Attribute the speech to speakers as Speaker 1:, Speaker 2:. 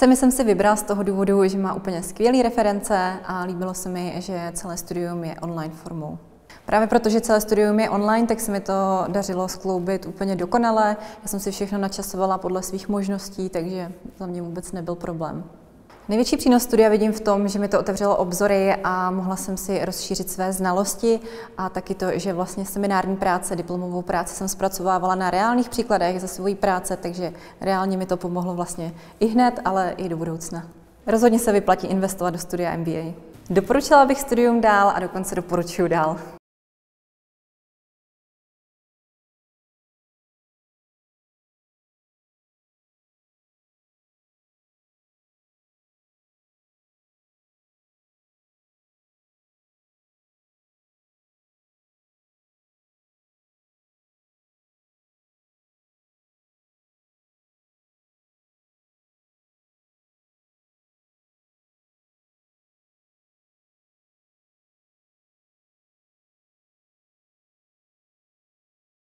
Speaker 1: Semi jsem si vybral z toho důvodu, že má úplně skvělé reference a líbilo se mi, že celé studium je online formou. Právě protože celé studium je online, tak se mi to dařilo skloubit úplně dokonale. Já jsem si všechno načasovala podle svých možností, takže za mě vůbec nebyl problém. Největší přínos studia vidím v tom, že mi to otevřelo obzory a mohla jsem si rozšířit své znalosti a taky to, že vlastně seminární práce, diplomovou práci jsem zpracovávala na reálných příkladech ze své práce, takže reálně mi to pomohlo vlastně i hned, ale i do budoucna. Rozhodně se vyplatí investovat do studia MBA. Doporučila bych studium dál a dokonce doporučuji dál.